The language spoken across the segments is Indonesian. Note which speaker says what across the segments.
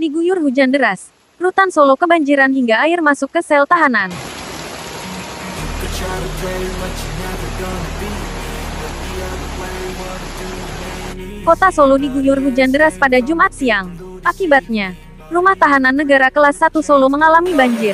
Speaker 1: diguyur hujan deras. Rutan Solo kebanjiran hingga air masuk ke sel tahanan. Kota Solo diguyur hujan deras pada Jumat siang. Akibatnya, rumah tahanan negara kelas 1 Solo mengalami banjir.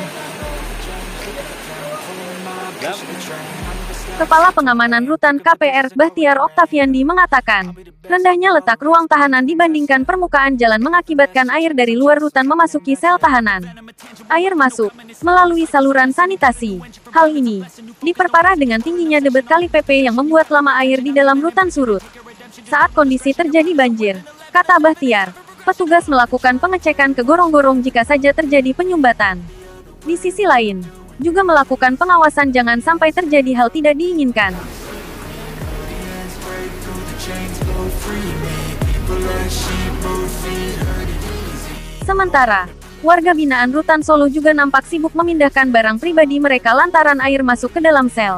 Speaker 1: Kepala Pengamanan Rutan KPR, Bahtiar Oktaviandi mengatakan, rendahnya letak ruang tahanan dibandingkan permukaan jalan mengakibatkan air dari luar rutan memasuki sel tahanan. Air masuk melalui saluran sanitasi. Hal ini diperparah dengan tingginya debit Kali PP yang membuat lama air di dalam rutan surut. Saat kondisi terjadi banjir, kata Bahtiar, petugas melakukan pengecekan ke gorong-gorong jika saja terjadi penyumbatan. Di sisi lain, juga melakukan pengawasan jangan sampai terjadi hal tidak diinginkan. Sementara, warga binaan Rutan Solo juga nampak sibuk memindahkan barang pribadi mereka lantaran air masuk ke dalam sel.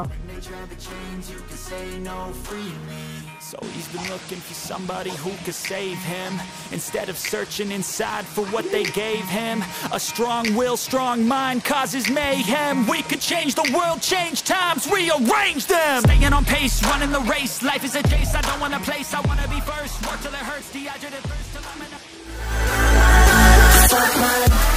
Speaker 2: So he's been looking for somebody who could save him, instead of searching inside for what they gave him. A strong will, strong mind causes mayhem. We could change the world, change times, rearrange them. Staying on pace, running the race. Life is a chase, I don't want a place, I wanna be first. Work till it hurts, dehydrated thirst till I'm in a